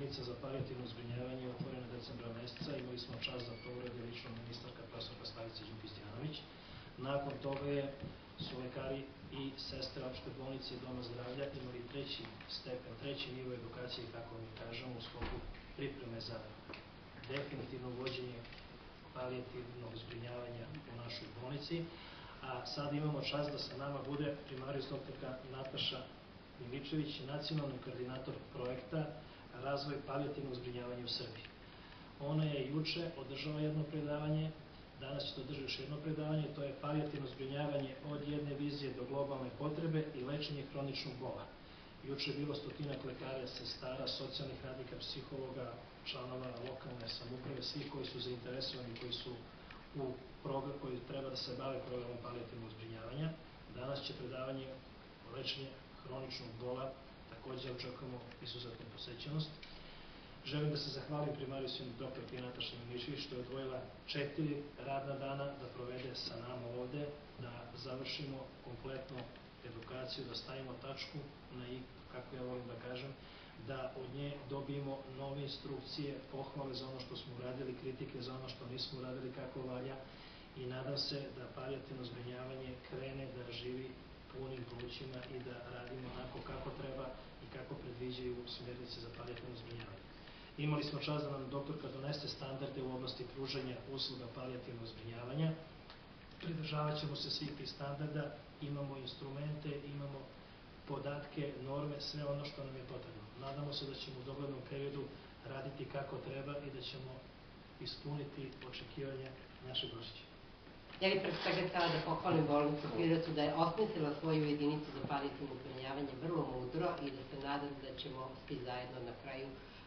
jedinica za palijativno zbrinjavanje je otvorena decembra meseca. Imali smo čast da to uradi lično ministarka profesorka Slavica Đukić-Dijanović. Nakon toga su lekari i sestre opšte bolnice i doma zdravlja imali treći stepen, treći nivo edukacije, kako mi kažemo, u sklopu pripreme za definitivno uvođenje palijativnog zbrinjavanja u našoj bolnici. A sad imamo čast da sa nama bude primarijus doktorka Nataša Miličević, nacionalni koordinator projekta Razvoj palijativnog zbrinjavanja u Srbiji. Ona je juče održala jedno predavanje, danas će da održi još jedno predavanje, to je palijativno zbrinjavanje od jedne vizije do globalne potrebe i lečenje hroničnog bola. Juče je bilo 100 lekara, sestara, socijalnih radnika, psihologa, članova lokalne samouprave, svih koji su zainteresovani, koji su u program, koji treba da se bave programom palijativnog zbrinjavanja. Danas će predavanje o lečenju hroničnog bola, takođe očekujemo izuzetnu posećenost. Želim da se zahvalim primarijusu doktorki Nataši Miličević što je odvojila 4 radna dana da provede sa nama ovde, da završimo kompletnu edukaciju, da stavimo tačku na i, kako ja volim da kažem, da od nje dobijemo nove instrukcije, pohvale za ono što smo uradili, kritike za ono što nismo uradili kako valja i nadam se da palijativno zbrinjavanje krene da živi punim plućima i da radimo onako kako treba i kako predviđaju smernice za palijativno zbrinjavanje. Imali smo čast da nam doktorka donese standarde u oblasti pružanja usluga palijativnog zbrinjavanja. Pridržavat ćemo se svih tih standarda, imamo instrumente, imamo podatke, norme, sve ono što nam je potrebno. Nadamo se da ćemo u doglednom periodu raditi kako treba i da ćemo ispuniti očekivanja našeg gošća. Ja bih pre svega htela da pohvalim bolnicu Pirotu da je osmislila svoju jedinicu za palijativno zbrinjavanje vrlo mudro i da se nadam da ćemo svi zajedno na kraju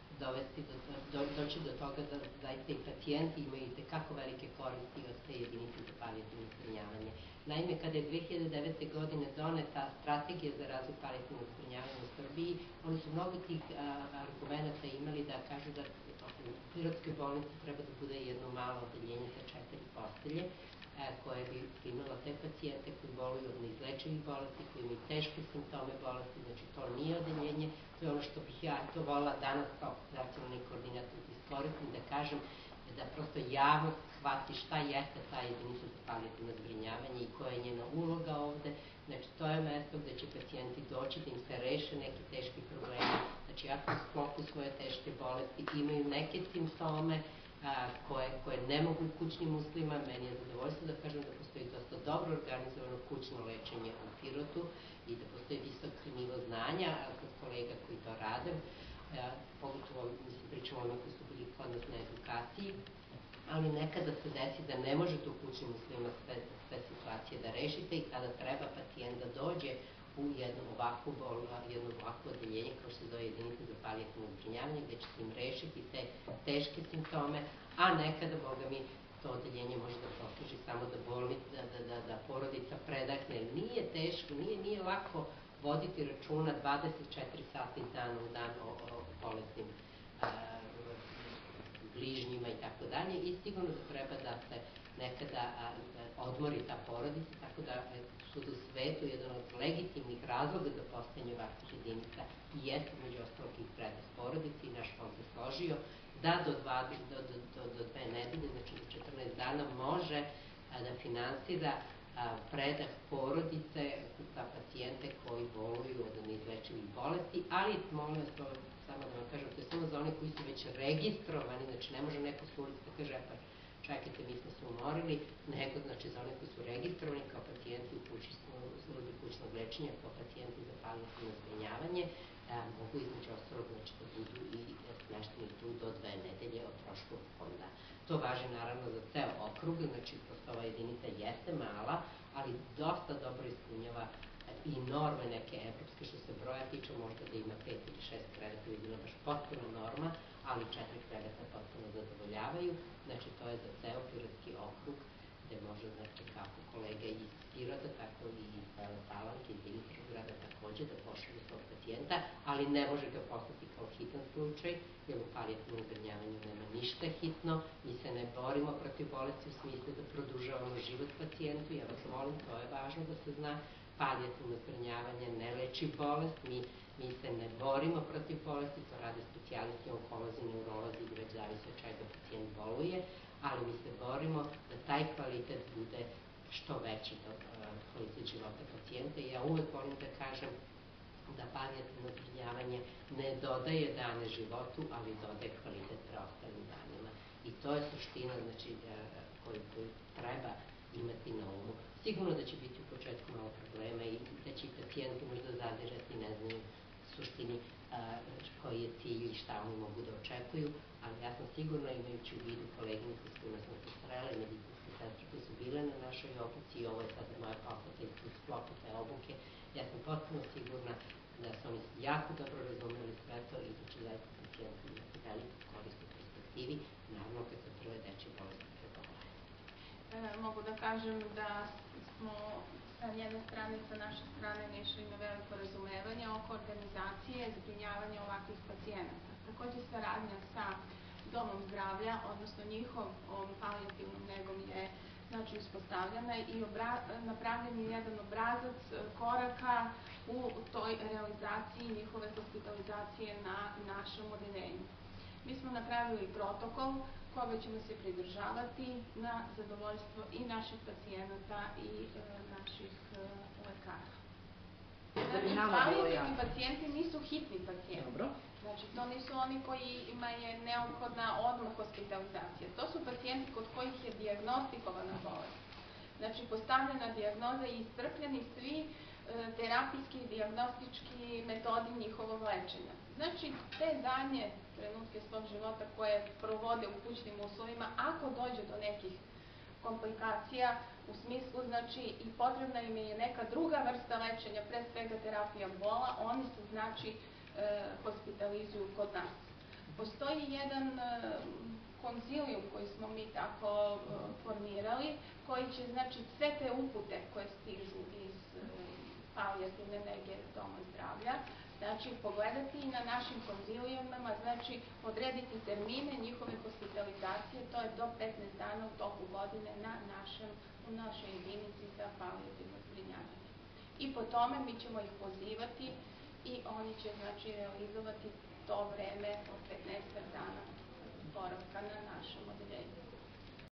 doći do toga da zaista i pacijenti imaju itekako velike koristi od te jedinice za palijativno zbrinjavanje. Naime, kada je 2009. godine doneta strategija za razvoj palijativnog zbrinjavanja u Srbiji, oni su mnogo tih argumenta imali da kažu da u Pirotskoj bolnici treba da bude jedno malo odeljenje sa 4 postelje, koje bi primala te pacijente koji boluju od neizlečivih bolesti, koji imaju teške simptome bolesti, znači to nije odeljenje, to je ono što bih ja to volila danas kao nacionalni koordinator da iskoristim, da kažem da prosto javnost shvati šta jeste ta jedinica za palijativno zbrinjavanje i koja je njena uloga ovde. Znači to je mesto gde će pacijenti doći da im se reše neki teški problemi, znači ako u sklopu svoje teške bolesti imaju neke simptome koje ne mogu u kućnim uslovima. Meni je zadovoljstvo da kažem da postoji dosta dobro organizovano kućno lečenje u Pirotu i da postoji visok nivo znanja kod kolega koji to rade. Pogotovo, mislim, pričamo o koji su bili kod nas na edukaciji, ali nekada se desi da ne možete u kućnim uslovima sve situacije da rešite i tada treba pacijent da dođe u jedno ovakvo odeljenje kao što se zove jedinica za palijativno zbrinjavanje, gde će se im rešiti te teške simptome, a nekada, boga mi, to odeljenje može da posluži samo da porodica predahne. Nije teško, nije lako voditi računa 24 sata iz dana u dan o bolesnim bližnjima i tako dalje i sigurno da treba da se nekada odmori ta porodica, tako da sud u svetu jedan od legitimnih razloga za postojanje ovakvih jedinica i jeste među ostalog i predah porodici i naš fond se složio da do 2 nedelje, znači do 14 dana može da finansira predah porodice za pacijente koji boluju od neizlečivih bolesti, ali molim vas to samo da vam kažem, to je samo za one koji su već registrovani, znači ne može neko s ulici da kaže pa čekajte, mi smo se umorili, nego znači za one koji su registrovani kao pacijenti u službi kućnog lečenja, kao pacijenti za palijativno zbrinjavanje, mogu između ostalog znači da budu i smešteni tu do 2 nedelje od troškova fonda. To važi naravno za ceo okrug, znači prosto ova jedinica jeste mala, ali dosta dobro ispunjava i norme neke evropske što se broja tiče, možda da ima 5 ili 6 kreveta bi bila baš potpuno norma, ali 4 kreveta potpuno zadovoljavaju, znači to je za ceo Pirotski okrug, gde može, znači, kako kolega iz Pirota, tako i iz Palanke, iz Dimitrovgrada takođe da pošalju svog pacijenta, ali ne može ga poslati kao hitan slučaj, jer u palijativnom zbrinjavanju nema ništa hitno, mi se ne borimo protiv bolesti u smislu da produžavamo život pacijentu, ja vas molim, to je važno da se zna, palijativno zbrinjavanje ne leči bolest, mi Mi se ne borimo protiv bolesti, to rade specijalisti, onkolozi, neurolozi, već zavisi od čega pacijent boluje, ali mi se borimo da taj kvalitet bude što veći, kvalitet života pacijenta. I ja uvek volim da kažem da palijativno zbrinjavanje ne dodaje dane životu, ali dodaje kvalitet preostalim danima. I to je suština, znači, koju treba imati na umu. Sigurno da će biti u početku malo problema i da će i pacijenti možda zadirati, ne znaju suštini koji je cilj i šta oni mogu da očekuju, ali ja sam sigurno, imajući u vidu koleginice s kojima sam se srela, medicinske sestre koje su bile na našoj obuci, i ovo je sada moja poseta iz sklopu te obuke, ja sam potpuno sigurna da su oni jako dobro razumeli sve to i da će zaista pacijenti imati veliku korist u perspektivi, naravno kad se prve dečje bolesti prebole. Mogu da kažem da smo sa jedne strane i sa naše strane našli na veliko razumevanje oko organizacije zbrinjavanja ovakvih pacijenata. Takođe saradnja sa domom zdravlja, odnosno njihovom palijativnom negom je znači uspostavljena i napravljen je jedan obrazac koraka u toj realizaciji njihove hospitalizacije na našem odeljenju. Mi smo napravili protokol koga ćemo se pridržavati na zadovoljstvo i naših pacijenata i naših lekara. Znači, palijativni pacijenti nisu hitni pacijenti. Znači, to nisu oni kojima je neophodna odmah hospitalizacija. To su pacijenti kod kojih je dijagnostikovana bolest. Znači, postavljena dijagnoza i iscrpljeni svi terapijski i dijagnostički metodi njihovog lečenja. Znači, te zadnje trenutke svog života koje provode u kućnim uslovima, ako dođe do nekih komplikacija u smislu, znači, i potrebna im je neka druga vrsta lečenja, pre svega terapija bola, oni se, znači, hospitalizuju kod nas. Postoji jedan konzilijum koji smo mi tako formirali, koji će, znači, sve te upute koje stižu iz palijativne nege doma zdravlja, znači, pogledati i na našim konzilijumama, znači, odrediti termine njihove hospitalizacije, to je do 15 dana u toku godine u našoj jedinici za palijativno zbrinjavanje. I po tome mi ćemo ih pozivati i oni će, znači, realizovati to vreme od 15 dana boravka na našem odeljenju.